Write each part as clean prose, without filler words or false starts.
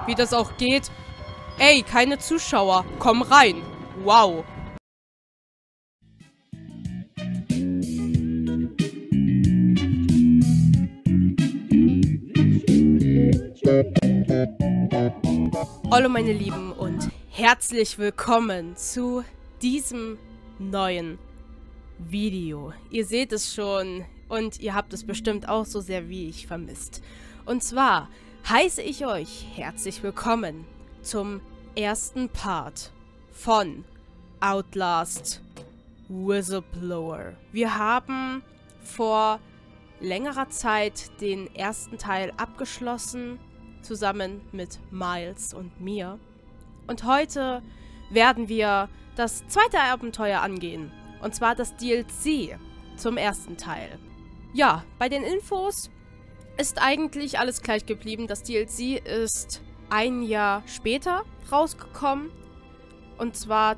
wie das auch geht. Ey, keine Zuschauer, komm rein. Wow. Hallo meine Lieben und herzlich willkommen zu diesem neuen Video. Ihr seht es schon und ihr habt es bestimmt auch so sehr wie ich vermisst. Und zwar heiße ich euch herzlich willkommen zum ersten Part von Outlast Whistleblower. Wir haben vor längerer Zeit den ersten Teil abgeschlossen, zusammen mit Miles und mir. Und heute werden wir das zweite Abenteuer angehen. Und zwar das DLC zum ersten Teil. Ja, bei den Infos ist eigentlich alles gleich geblieben. Das DLC ist ein Jahr später rausgekommen. Und zwar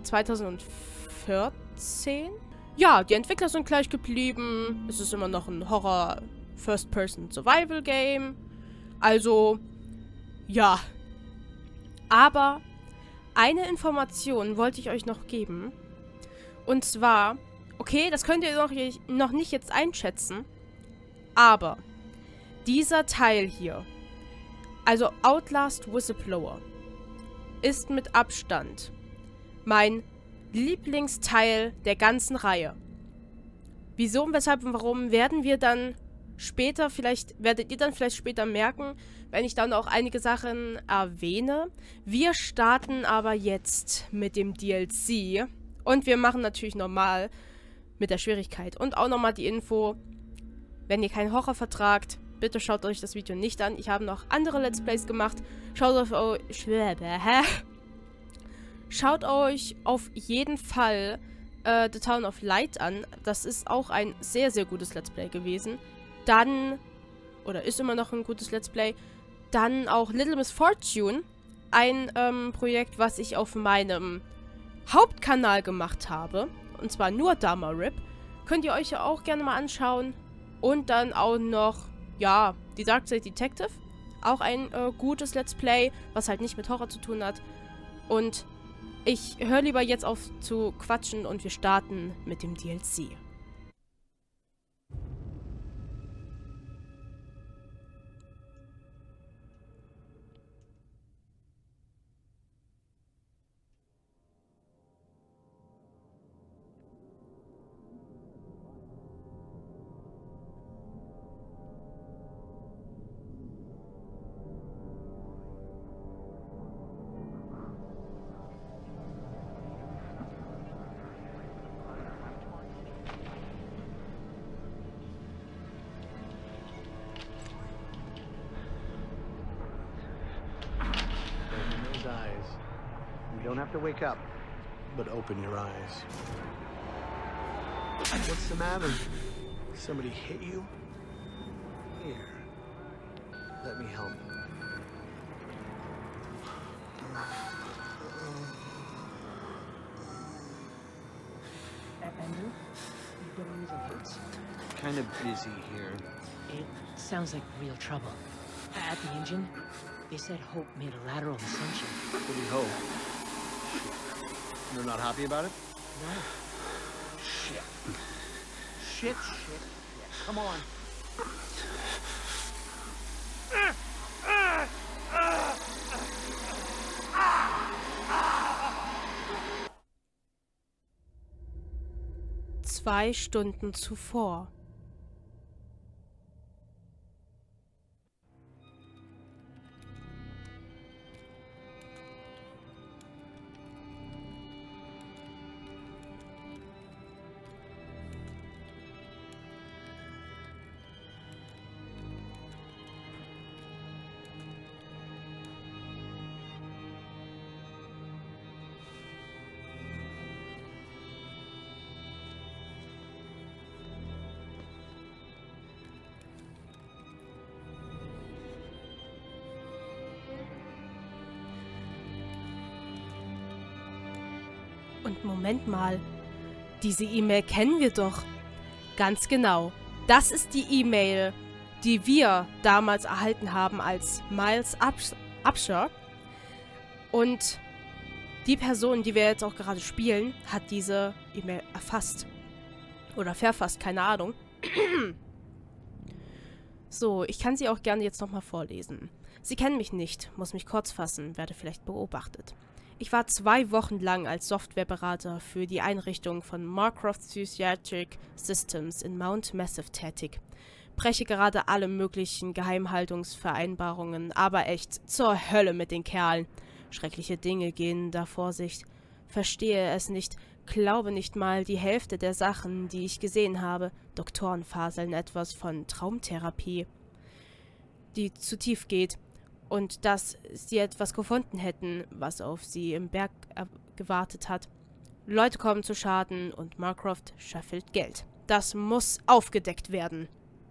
2014. Ja, die Entwickler sind gleich geblieben. Es ist immer noch ein Horror First-Person-Survival-Game. Also, ja. Aber eine Information wollte ich euch noch geben. Und zwar, okay, das könnt ihr noch nicht jetzt einschätzen. Aber dieser Teil hier, also Outlast Whistleblower, ist mit Abstand mein Lieblingsteil der ganzen Reihe. Wieso und weshalb und warum werden wir dann später werdet ihr dann vielleicht später merken, wenn ich dann auch einige Sachen erwähne. Wir starten aber jetzt mit dem DLC und wir machen natürlich normal mit der Schwierigkeit. Und auch nochmal die Info, wenn ihr keinen Horror vertragt, bitte schaut euch das Video nicht an. Ich habe noch andere Let's Plays gemacht. Schaut euch auf jeden Fall The Town of Light an. Das ist auch ein sehr, sehr gutes Let's Play gewesen. Dann, oder ist immer noch ein gutes Let's Play, dann auch Little Miss Fortune. Ein Projekt, was ich auf meinem Hauptkanal gemacht habe. Und zwar nur Dharma Rip. Könnt ihr euch ja auch gerne mal anschauen. Und dann auch noch, ja, die Darkside Detective. Auch ein gutes Let's Play, was halt nicht mit Horror zu tun hat. Und ich höre lieber jetzt auf zu quatschen und wir starten mit dem DLC. You don't have to wake up, but open your eyes. What's the matter? Somebody hit you? Here. Let me help. Andrew, you don't use a hurts? Kind of busy here. It sounds like real trouble. At the engine, they said Hope made a lateral ascension. What do you hope? They're not happy about it? No. Shit. Shit. Yeah, come on. Zwei Stunden zuvor. Und Moment mal, diese E-Mail kennen wir doch. Ganz genau. Das ist die E-Mail, die wir damals erhalten haben, als Miles Upshur Und die Person, die wir jetzt auch gerade spielen, hat diese E-Mail erfasst. Oder verfasst, keine Ahnung. So, ich kann sie auch gerne jetzt nochmal vorlesen. Sie kennen mich nicht, muss mich kurz fassen, werde vielleicht beobachtet. Ich war 2 Wochen lang als Softwareberater für die Einrichtung von Marcroft Psychiatric Systems in Mount Massive tätig. Breche gerade alle möglichen Geheimhaltungsvereinbarungen, aber echt zur Hölle mit den Kerlen. Schreckliche Dinge gehen da vor sich. Verstehe es nicht, glaube nicht mal die Hälfte der Sachen, die ich gesehen habe. Doktoren faseln etwas von Traumtherapie, die zu tief geht. Und dass sie etwas gefunden hätten, was auf sie im Berg gewartet hat. Leute kommen zu Schaden und Marcroft scheffelt Geld. Das muss aufgedeckt werden.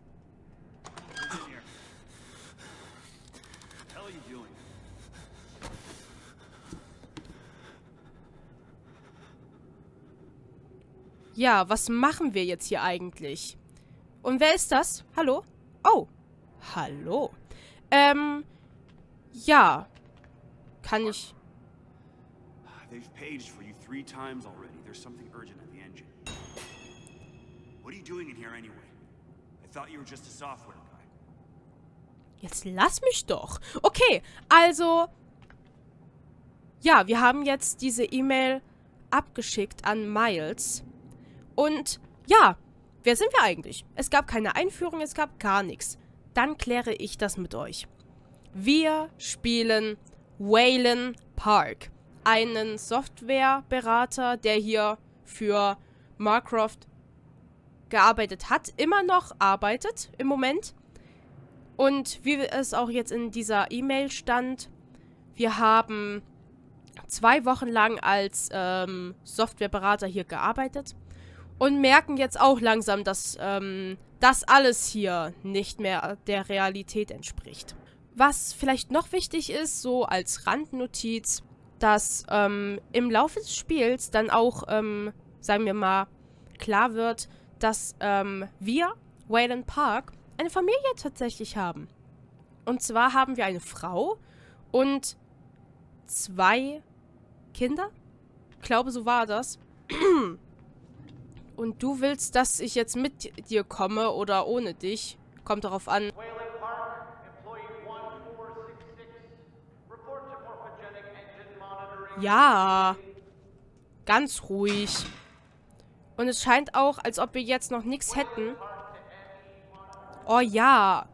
Ja, was machen wir jetzt hier eigentlich? Und wer ist das? Hallo? Oh, hallo. Ja. Kann ich... They've paged for you 3 times already. There's something urgent at the engine. What are you doing in here anyway? I thought you were just a software guy. Jetzt lass mich doch. Okay, also... Ja, wir haben jetzt diese E-Mail abgeschickt an Miles. Und ja, wer sind wir eigentlich? Es gab keine Einführung, es gab gar nichts. Dann kläre ich das mit euch. Wir spielen Waylon Park, einen Softwareberater, der hier für Marcroft gearbeitet hat, immer noch arbeitet im Moment. Und wie es auch jetzt in dieser E-Mail stand, wir haben 2 Wochen lang als Softwareberater hier gearbeitet und merken jetzt auch langsam, dass das alles hier nicht mehr der Realität entspricht. Was vielleicht noch wichtig ist, so als Randnotiz, dass im Laufe des Spiels dann auch, sagen wir mal, klar wird, dass wir, Waylon Park, eine Familie tatsächlich haben. Und zwar haben wir eine Frau und 2 Kinder. Ich glaube, so war das. Und du willst, dass ich jetzt mit dir komme oder ohne dich? Kommt darauf an. Ja, ganz ruhig. Und es scheint auch, als ob wir jetzt noch nichts hätten. Oh ja.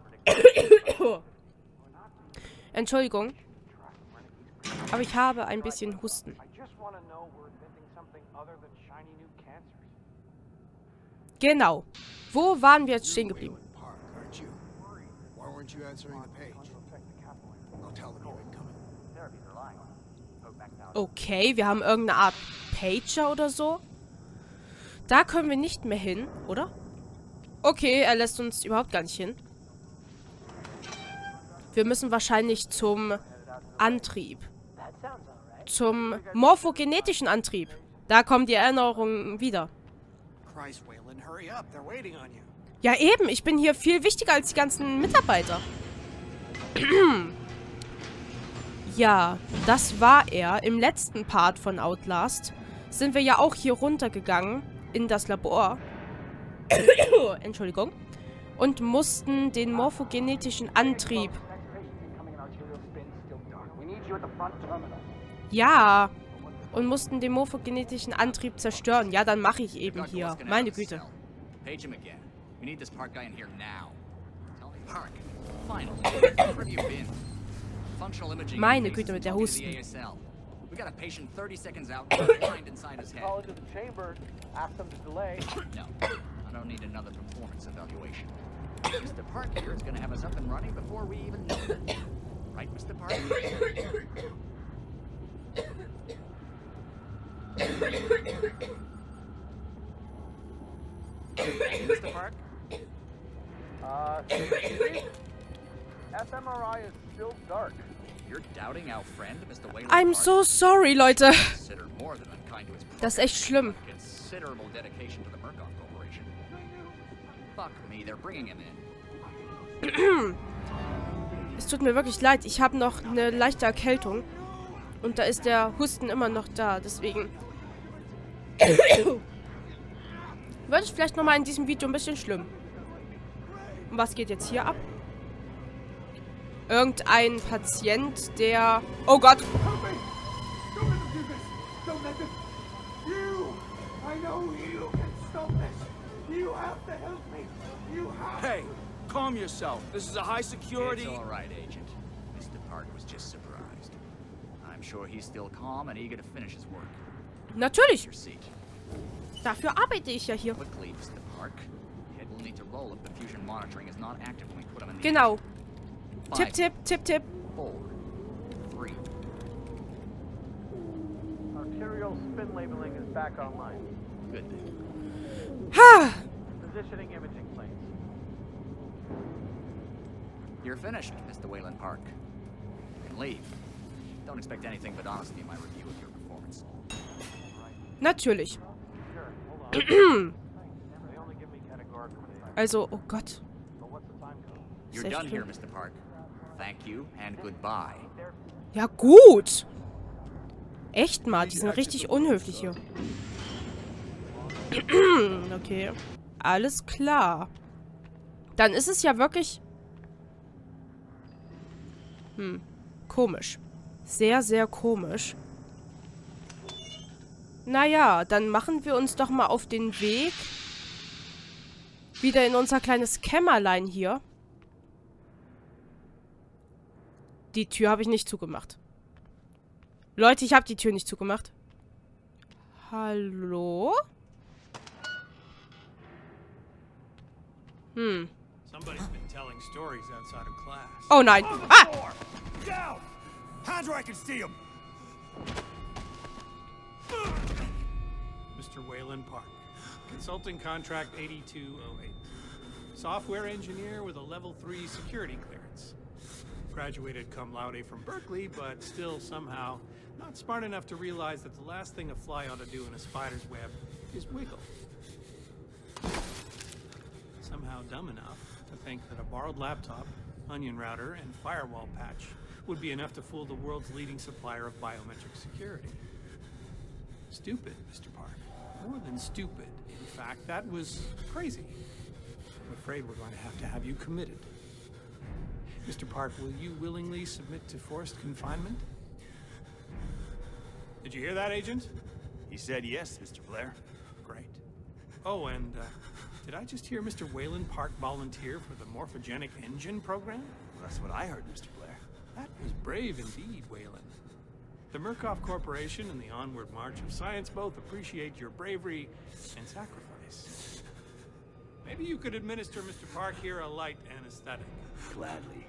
Entschuldigung. Aber ich habe ein bisschen Husten. Genau. Wo waren wir jetzt stehen geblieben? Okay, wir haben irgendeine Art Pager oder so. Da können wir nicht mehr hin, oder? Okay, er lässt uns überhaupt gar nicht hin. Wir müssen wahrscheinlich zum Antrieb. Zum morphogenetischen Antrieb. Da kommen die Erinnerungen wieder. Ja eben, ich bin hier viel wichtiger als die ganzen Mitarbeiter. Ja, das war er. Im letzten Part von Outlast sind wir ja auch hier runtergegangen in das Labor. Entschuldigung. Und mussten den morphogenetischen Antrieb... Ja. Und mussten den morphogenetischen Antrieb zerstören. Ja, dann mache ich eben hier. Meine Güte. Meine Güte mit der Husten. We got a patient 30 seconds out, blind inside his head. Call into the chamber, ask them to delay. No, I don't need another performance evaluation. Mr. Park here is going to have us up and running before we even know it. Right, Mr. Park? Mr. Park? fMRI is still dark. You're doubting our friend, Mr. Waylon I'm so sorry, Leute. Consider more than unkind to his Das ist echt schlimm. considerable dedication to the Murkoff Corporation. Fuck me, they're bringing him in. Es tut mir wirklich leid. Ich habe noch eine leichte Erkältung. Und da ist der Husten immer noch da. Deswegen wird es vielleicht nochmal in diesem Video ein bisschen schlimm. Und was geht jetzt hier ab? Irgendein Patient, der... Oh Gott! Hey, calm yourself. This is a high security... It's all right, Agent. Mr. Park was just surprised. I'm sure he's still calm and eager to finish his work. Natürlich! Your seat. Dafür arbeite ich ja hier. Quickly, Mr. Park. Head will need to roll if the fusion monitoring is not active when we put him in the... Genau. Tipp, 5, tipp, tipp, tipp. 4, 3. Arterial spin labeling is back online. Good. Ha! Positioning imaging planes. You're finished, Mr. Wayland Park. You can leave. Don't expect anything but honesty in my review of your performance. Natürlich. Sure, hold on. They only give me categorical data. Also, oh Gott. But what's the time code? You're Sehr done here, schlimm. Mr. Park. Thank you and goodbye. Ja, gut. Echt mal, die sind richtig unhöflich hier. Okay. Alles klar. Dann ist es ja wirklich... komisch. Sehr, sehr komisch. Naja, dann machen wir uns doch mal auf den Weg. Wieder in unser kleines Kämmerlein hier. Die Tür habe ich nicht zugemacht. Leute, ich habe die Tür nicht zugemacht. Hallo? Somebody's been telling stories outside of class. Oh nein. Ah! Down! Hands where I can see him! Mr. Wayland Park, consulting contract 8208. Software engineer with a level 3 security clearance. Graduated cum laude from Berkeley, but still somehow not smart enough to realize that the last thing a fly ought to do in a spider's web is wiggle. Somehow dumb enough to think that a borrowed laptop, onion router, and firewall patch would be enough to fool the world's leading supplier of biometric security. Stupid, Mr. Park. More than stupid. In fact, that was crazy. I'm afraid we're going to have you committed. Mr. Park, will you willingly submit to forced confinement? Did you hear that, Agent? He said yes, Mr. Blair. Great. Oh, and did I just hear Mr. Wayland Park volunteer for the Morphogenic Engine program? Well, that's what I heard, Mr. Blair. That was brave indeed, Wayland. The Murkoff Corporation and the Onward March of Science both appreciate your bravery and sacrifice. Maybe you could administer Mr. Park here a light anesthetic. Gladly.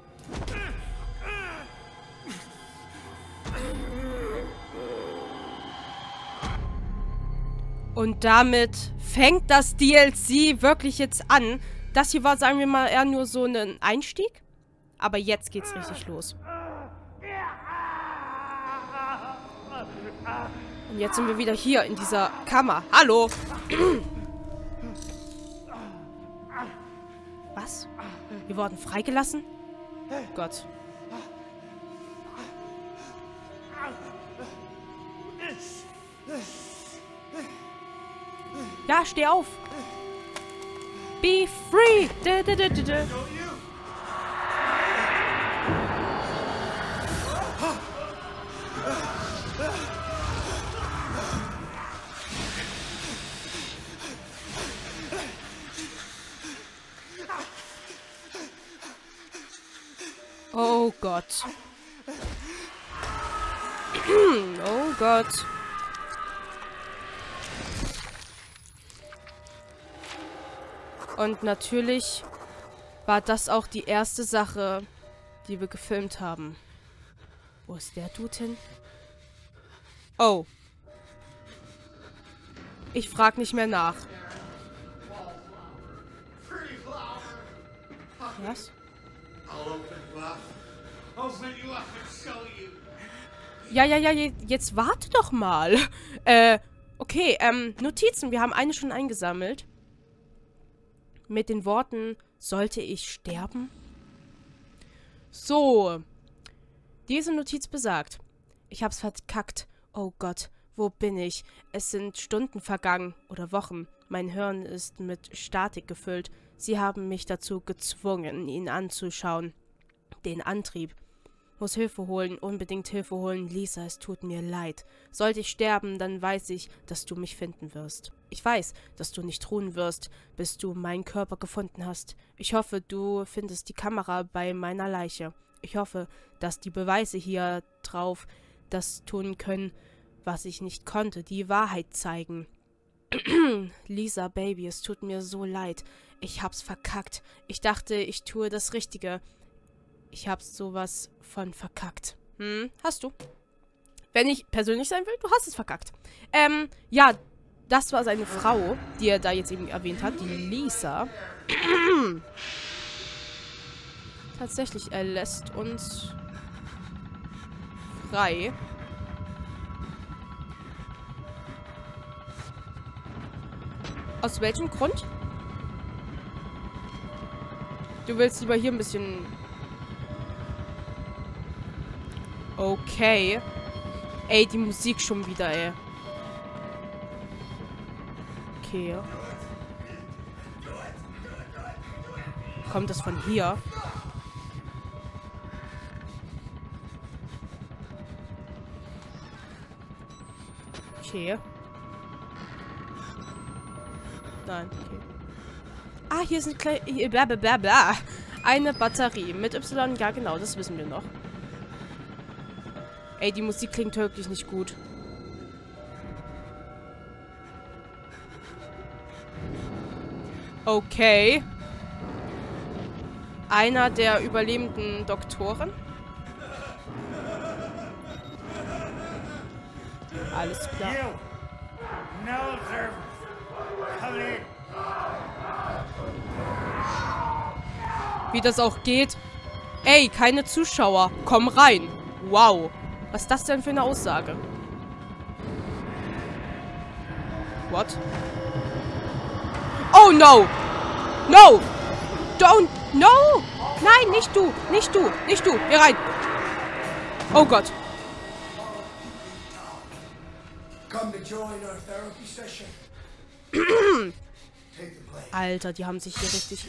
Und damit fängt das DLC wirklich jetzt an. Das hier war, sagen wir mal, eher nur so ein Einstieg. Aber jetzt geht's richtig los. Und jetzt sind wir wieder hier in dieser Kammer. Hallo! Was? Wir wurden freigelassen? Gott. Ja, steh auf! Be free! Oh Gott. Oh Gott. Und natürlich war das auch die erste Sache, die wir gefilmt haben. Wo ist der Dude hin? Oh. Ich frag nicht mehr nach. Was? Ja, jetzt warte doch mal. Okay, Notizen. Wir haben eine schon eingesammelt. Mit den Worten, sollte ich sterben? So. Diese Notiz besagt, Ich hab's verkackt. Oh Gott, wo bin ich? Es sind Stunden vergangen oder Wochen. Mein Hirn ist mit Statik gefüllt. Sie haben mich dazu gezwungen, ihn anzuschauen. Den Antrieb. Muss Hilfe holen, unbedingt Hilfe holen. Lisa, es tut mir leid. Sollte ich sterben, dann weiß ich, dass du mich finden wirst. Ich weiß, dass du nicht ruhen wirst, bis du meinen Körper gefunden hast. Ich hoffe, du findest die Kamera bei meiner Leiche. Ich hoffe, dass die Beweise hier drauf das tun können, was ich nicht konnte, die Wahrheit zeigen. Lisa, Baby, es tut mir so leid. Ich hab's verkackt. Ich dachte, ich tue das Richtige. Ich hab's sowas von verkackt. Hast du. Wenn ich persönlich sein will, du hast es verkackt. Ja, das war seine Frau, die er da jetzt eben erwähnt hat, die Lisa. Tatsächlich, er lässt uns frei. Aus welchem Grund? Du willst lieber hier ein bisschen... Okay. Ey, die Musik schon wieder, ey. Okay. Kommt das von hier? Okay. Nein, okay. Ah, hier ist ein kleines... Blablabla. Eine Batterie. Mit Y, ja genau, das wissen wir noch. Ey, die Musik klingt wirklich nicht gut. Okay. Einer der überlebenden Doktoren. Alles klar. Wie das auch geht. Ey, keine Zuschauer. Komm rein. Wow. Was ist das denn für eine Aussage? What? Oh no! No! Don't! No! Nein, nicht du! Nicht du! Nicht du! Hier rein! Oh Gott! Alter, die haben sich hier richtig...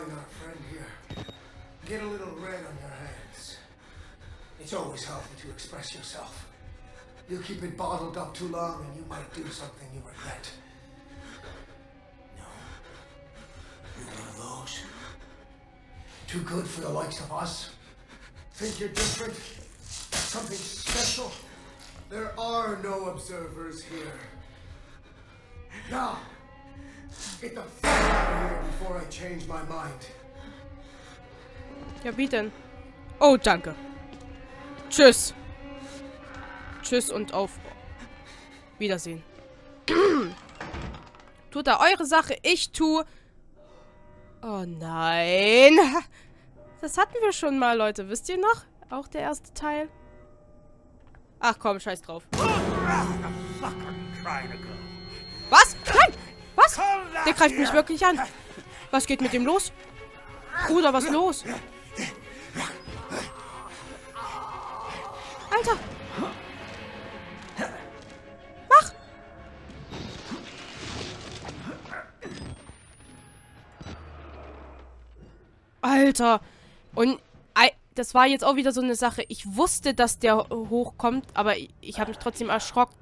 It's always helpful to express yourself. You keep it bottled up too long and you might do something you regret. No. You're one of those. Too good for the likes of us. Think you're different? Something special? There are no observers here. Now, get the fuck out of here before I change my mind. Ja, wie denn? Oh, danke. Tschüss. Tschüss und auf Wiedersehen. Tut da eure Sache, ich tue... Oh nein. Das hatten wir schon mal, Leute. Wisst ihr noch? Auch der erste Teil. Ach komm, scheiß drauf. Was? Nein! Was? Der greift mich wirklich an. Was geht mit dem los? Bruder, was ist los? Alter! Mach! Alter! Und das war jetzt auch wieder so eine Sache. Ich wusste, dass der hochkommt, aber ich habe mich trotzdem erschrocken.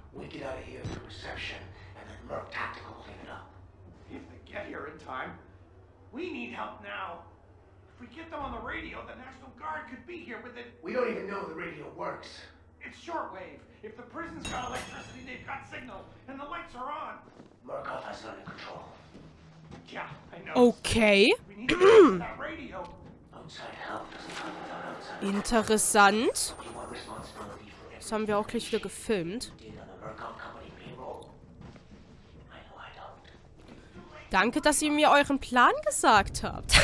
If we get them on the radio, the National Guard could be here within... We don't even know the radio works. It's shortwave. If the prison's got electricity, they've got signal, and the lights are on. Murkoff has it under control. Yeah, I know. Okay. We need to get that radio. Outside help doesn't come without outside. Interessant. Das haben wir auch gleich wieder gefilmt. Danke, dass ihr mir euren Plan gesagt habt.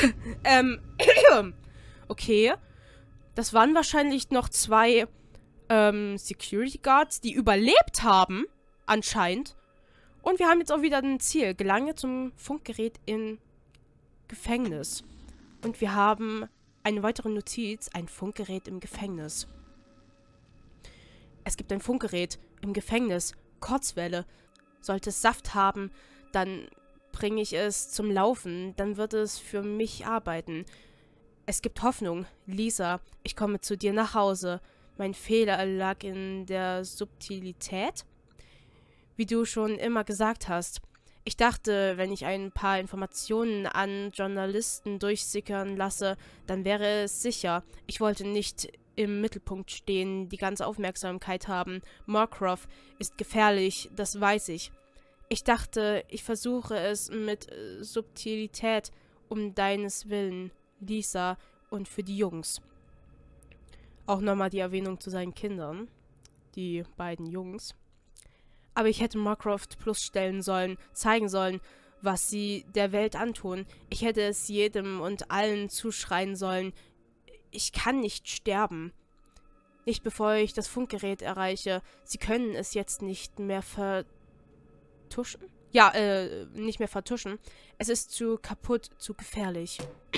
Okay. Das waren wahrscheinlich noch 2 Security Guards, die überlebt haben, anscheinend. Und wir haben jetzt auch wieder ein Ziel. Gelange zum Funkgerät im Gefängnis. Und wir haben eine weitere Notiz, ein Funkgerät im Gefängnis. Es gibt ein Funkgerät im Gefängnis. Kurzwelle. Sollte es Saft haben, dann bringe ich es zum Laufen. Dann wird es für mich arbeiten. Es gibt Hoffnung. Lisa, ich komme zu dir nach Hause. Mein Fehler lag in der Subtilität, wie du schon immer gesagt hast. Ich dachte, wenn ich ein paar Informationen an Journalisten durchsickern lasse, dann wäre es sicher. Ich wollte nicht im Mittelpunkt stehen, die ganze Aufmerksamkeit haben. Moorcroft ist gefährlich, das weiß ich. Ich dachte, ich versuche es mit Subtilität, um deines Willen, Lisa, und für die Jungs. Auch nochmal die Erwähnung zu seinen Kindern. Die beiden Jungs. Aber ich hätte Moorcroft bloßstellen sollen, zeigen sollen, was sie der Welt antun. Ich hätte es jedem und allen zuschreien sollen. Ich kann nicht sterben. Nicht bevor ich das Funkgerät erreiche. Sie können es jetzt nicht mehr vertuschen? Ja, nicht mehr vertuschen. Es ist zu kaputt, zu gefährlich.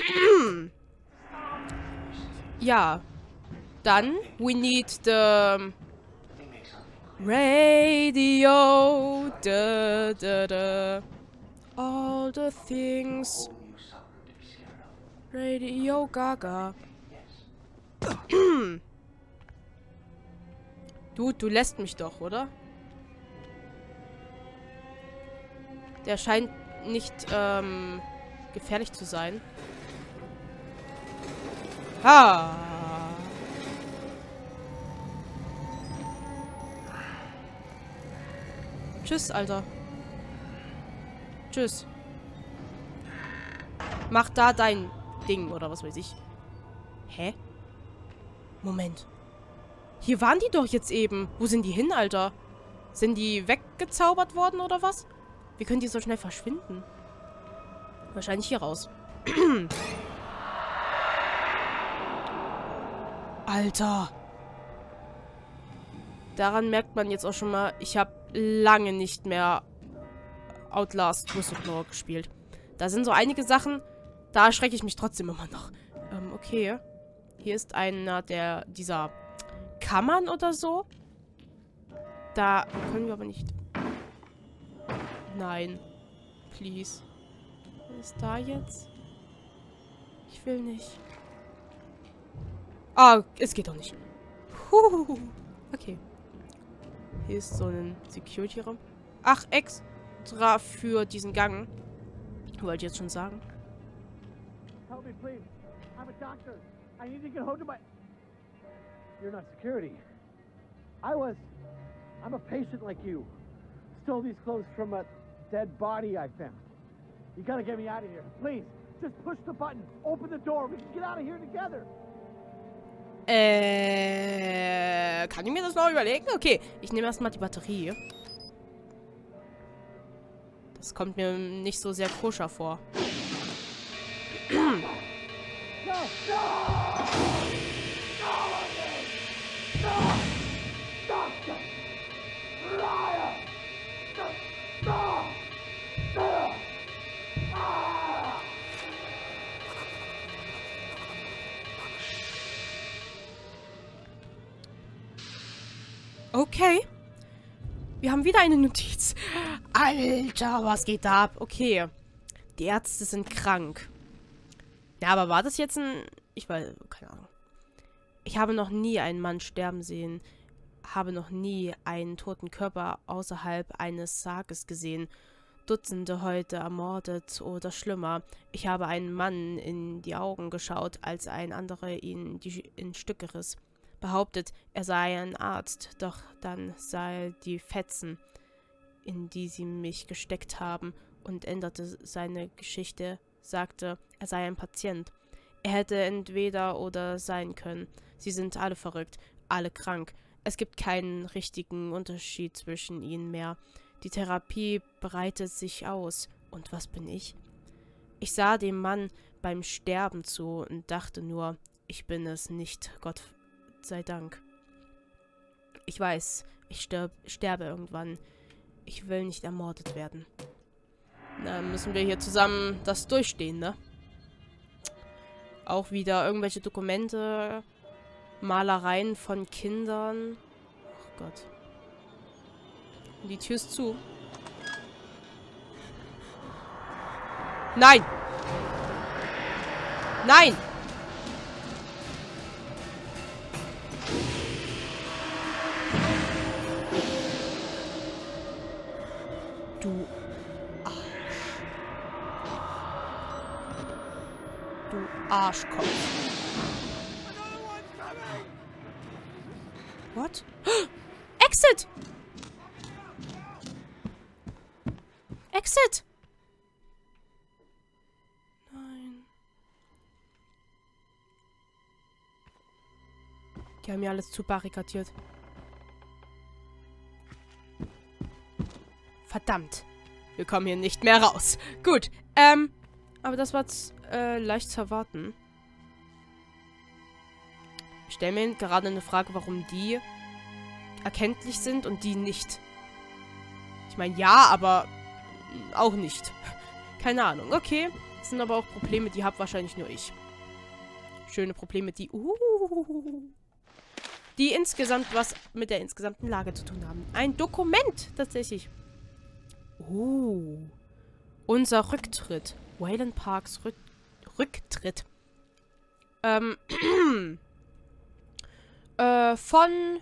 Ja. Dann, we need the radio. Da, da, da. All the things. Radio Gaga. Du lässt mich doch, oder? Der scheint nicht, gefährlich zu sein. Ha! Tschüss, Alter. Tschüss. Mach da dein Ding, oder was weiß ich. Hä? Moment. Hier waren die doch jetzt eben. Wo sind die hin, Alter? Sind die weggezaubert worden, oder was? Wie können die so schnell verschwinden? Wahrscheinlich hier raus. Alter. Daran merkt man jetzt auch schon mal, ich habe lange nicht mehr Outlast Whistleblower gespielt. Da sind so einige Sachen, da erschrecke ich mich trotzdem immer noch. Okay. Hier ist einer dieser Kammern oder so. Da können wir aber nicht. Nein. Please. Was ist da jetzt? Ich will nicht. Ah, es geht doch nicht. Okay. Hier ist so ein Security-Raum. Ach, extra für diesen Gang. Wollte ich jetzt schon sagen. Help me, please. I'm a doctor. I need to get home to my... You're not security. I'm a patient like you. Stole these clothes from a dead body I found. You gotta get me out of here. Please, just push the button. Open the door. We can get out of here together. Kann ich mir das noch überlegen? Okay, ich nehme erstmal die Batterie. Das kommt mir nicht so sehr koscher vor. Okay. Wir haben wieder eine Notiz. Alter, was geht da ab? Okay. Die Ärzte sind krank. Ja, aber war das jetzt ein... Ich weiß, keine Ahnung. Ich habe noch nie einen Mann sterben sehen. Habe noch nie einen toten Körper außerhalb eines Sarges gesehen. Dutzende heute ermordet oder schlimmer. Ich habe einen Mann in die Augen geschaut, als ein anderer ihn in Stücke riss. Behauptet, er sei ein Arzt, doch dann sah er die Fetzen, in die sie mich gesteckt haben, und änderte seine Geschichte, sagte, er sei ein Patient. Er hätte entweder oder sein können. Sie sind alle verrückt, alle krank. Es gibt keinen richtigen Unterschied zwischen ihnen mehr. Die Therapie breitet sich aus. Und was bin ich? Ich sah dem Mann beim Sterben zu und dachte nur, ich bin es nicht, Gott sei Dank. Ich weiß, ich sterbe irgendwann. Ich will nicht ermordet werden. Na, müssen wir hier zusammen das durchstehen, ne? Auch wieder irgendwelche Dokumente, Malereien von Kindern. Gott. Und die Tür ist zu. Nein! Nein! Du Arsch. Du Arschkopf. What? Exit! Exit! Nein. Die haben mir alles zu barrikadiert. Verdammt. Wir kommen hier nicht mehr raus. Gut. Aber das war leicht zu erwarten. Ich stelle mir gerade eine Frage, warum die erkenntlich sind und die nicht. Ich meine, ja, aber auch nicht. Keine Ahnung. Okay. Das sind aber auch Probleme, die habe wahrscheinlich nur ich. Schöne Probleme, die insgesamt was mit der insgesamten Lage zu tun haben. Ein Dokument, tatsächlich. Unser Rücktritt. Wayland Parks Rücktritt. Von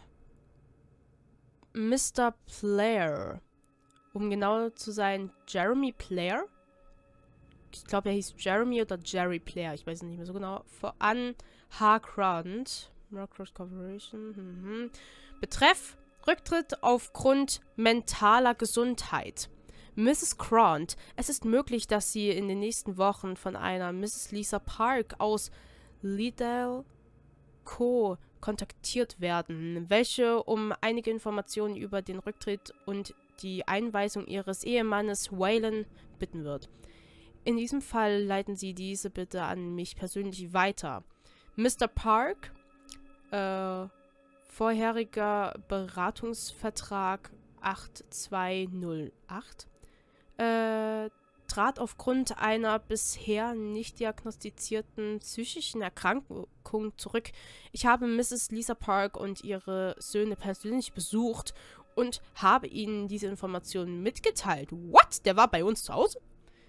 Mr. Player. Um genauer zu sein, Jeremy Player. Ich glaube, er hieß Jeremy oder Jerry Player. Ich weiß es nicht mehr so genau. An Harkrant. Marcross Corporation. Betreff: Rücktritt aufgrund mentaler Gesundheit. Mrs. Grant, es ist möglich, dass Sie in den nächsten Wochen von einer Mrs. Lisa Park aus Liddell Co. kontaktiert werden, welche um einige Informationen über den Rücktritt und die Einweisung ihres Ehemannes Wayland bitten wird. In diesem Fall leiten Sie diese bitte an mich persönlich weiter. Mr. Park, vorheriger Beratungsvertrag 8208, trat aufgrund einer bisher nicht diagnostizierten psychischen Erkrankung zurück. Ich habe Mrs. Lisa Park und ihre Söhne persönlich besucht und habe ihnen diese Informationen mitgeteilt. What? Der war bei uns zu Hause?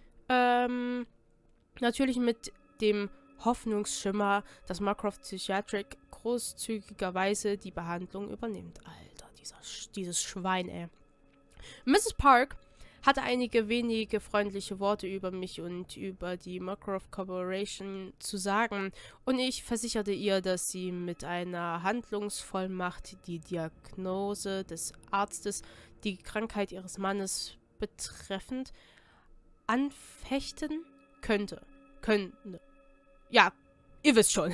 Natürlich mit dem Hoffnungsschimmer, dass Marcroft Psychiatric großzügigerweise die Behandlung übernimmt. Alter, dieses Schwein, ey. Mrs. Park hatte einige wenige freundliche Worte über mich und über die Marcroft Corporation zu sagen, und ich versicherte ihr, dass sie mit einer Handlungsvollmacht die Diagnose des Arztes, die Krankheit ihres Mannes betreffend, anfechten könnte. Ja, ihr wisst schon.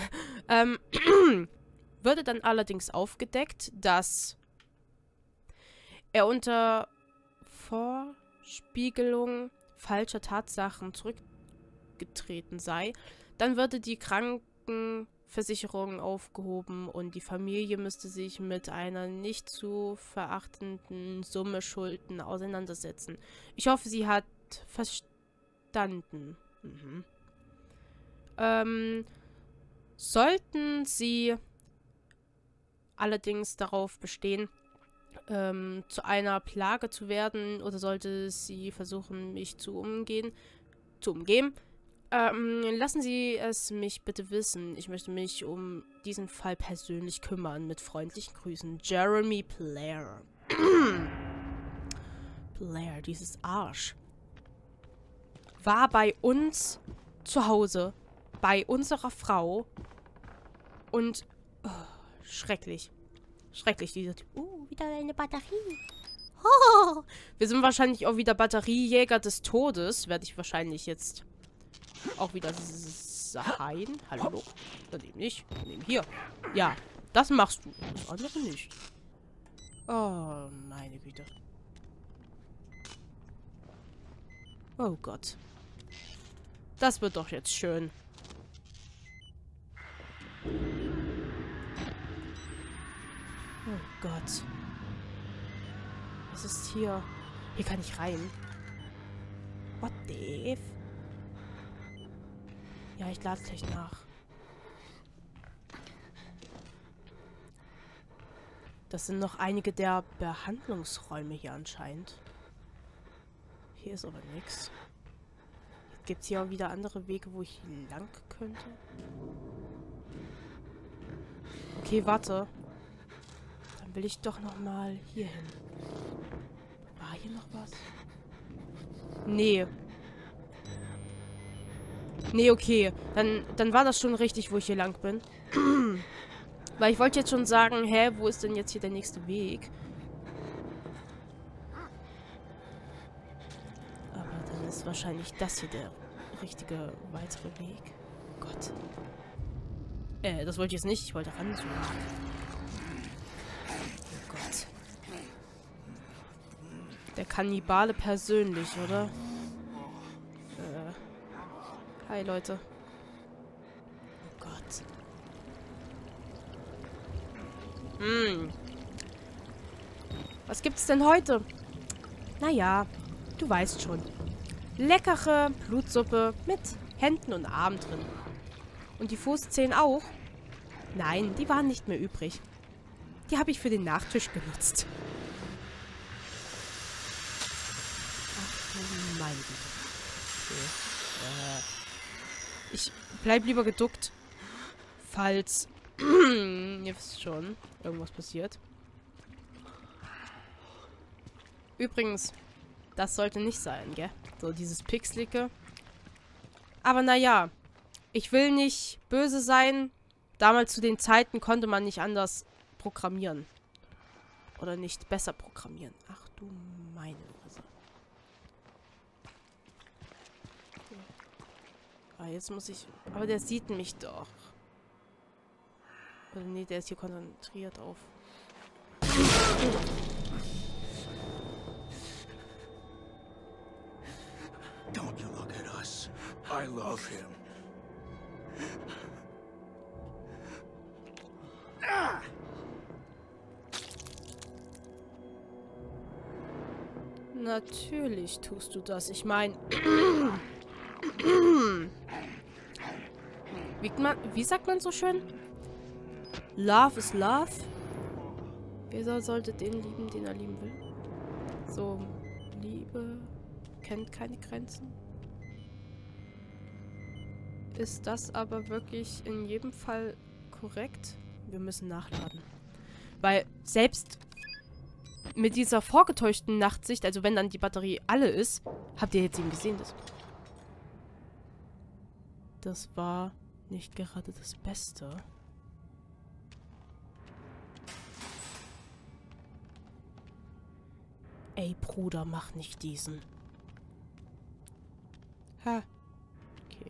Würde dann allerdings aufgedeckt, dass er unter Vorspiegelung falscher Tatsachen zurückgetreten sei, dann würde die Krankenversicherung aufgehoben und die Familie müsste sich mit einer nicht zu verachtenden Summe Schulden auseinandersetzen. Ich hoffe, sie hat verstanden. Sollten sie allerdings darauf bestehen, zu einer Plage zu werden, oder sollte sie versuchen, mich zu umgehen, lassen Sie es mich bitte wissen. Ich möchte mich um diesen Fall persönlich kümmern. Mit freundlichen Grüßen, Jeremy Player. Player, dieses Arsch. War bei uns zu Hause, bei unserer Frau, und schrecklich. Schrecklich, dieser Typ. Wieder eine Batterie. Oh, wir sind wahrscheinlich auch wieder Batteriejäger des Todes. Werde ich wahrscheinlich jetzt auch wieder sein. Hallo? Daneben nicht. Daneben hier. Ja, das machst du. Das andere nicht. Oh, meine Güte. Oh Gott. Das wird doch jetzt schön. Oh Gott. Was ist hier? Hier kann ich rein. What the f? Ja, ich lade gleich nach. Das sind noch einige der Behandlungsräume hier anscheinend. Hier ist aber nichts. Gibt es hier auch wieder andere Wege, wo ich lang könnte? Okay, warte. Dann will ich doch noch mal hier hin. War hier noch was? Nee. Nee, okay. Dann war das schon richtig, wo ich hier lang bin. Weil ich wollte jetzt schon sagen, hä, wo ist denn jetzt hier der nächste Weg? Aber dann ist wahrscheinlich das hier der richtige weitere Weg. Gott. Das wollte ich jetzt nicht. Ich wollte ranzoomen. Oh Gott. Der Kannibale persönlich, oder? Hi, Leute. Oh Gott. Was gibt's denn heute? Naja, du weißt schon. Leckere Blutsuppe mit Händen und Armen drin. Und die Fußzehen auch? Nein, die waren nicht mehr übrig. Die habe ich für den Nachtisch genutzt. Ach du meine Güte. Okay. Ich bleib lieber geduckt. Falls... ihr wisst schon, irgendwas passiert. Übrigens, das sollte nicht sein, gell? So, dieses Pixelige. Aber naja, ich will nicht böse sein. Damals zu den Zeiten konnte man nicht anders programmieren. Oder nicht besser programmieren. Ach du meine Fresse. Ah, jetzt muss ich... Aber der sieht mich doch. Oder nee, der ist hier konzentriert auf... Don't you look at us. I love him. Natürlich tust du das. Ich meine... Wie sagt man so schön? Love is love. Jeder sollte den lieben, den er lieben will. So, Liebe kennt keine Grenzen. Ist das aber wirklich in jedem Fall korrekt? Wir müssen nachladen. Weil selbst mit dieser vorgetäuschten Nachtsicht, also wenn dann die Batterie alle ist, habt ihr jetzt eben gesehen, das war nicht gerade das Beste. Ey, Bruder, mach nicht diesen. Ha. Okay.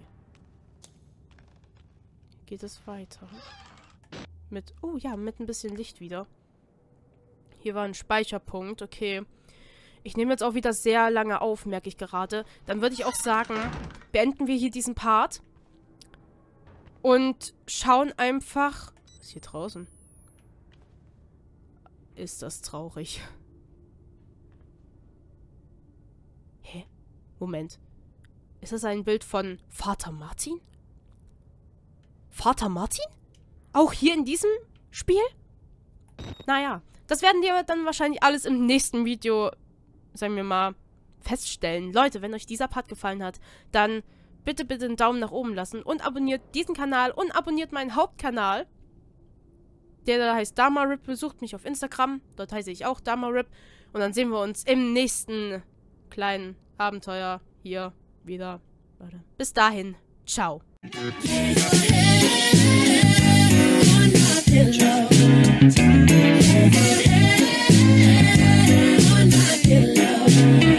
Geht es weiter? Mit, oh ja, mit ein bisschen Licht wieder. Hier war ein Speicherpunkt, okay. Ich nehme jetzt auch wieder sehr lange auf, merke ich gerade. Dann würde ich auch sagen, beenden wir hier diesen Part. Und schauen einfach... Was ist hier draußen? Ist das traurig. Hä? Moment. Ist das ein Bild von Vater Martin? Vater Martin? Auch hier in diesem Spiel? Naja, das werden wir dann wahrscheinlich alles im nächsten Video, sagen wir mal, feststellen. Leute, wenn euch dieser Part gefallen hat, dann bitte, bitte einen Daumen nach oben lassen und abonniert diesen Kanal und abonniert meinen Hauptkanal. Der da heißt DharmaRip. Besucht mich auf Instagram. Dort heiße ich auch DharmaRip. Und dann sehen wir uns im nächsten kleinen Abenteuer hier wieder. Leute, bis dahin. Ciao. Pillow.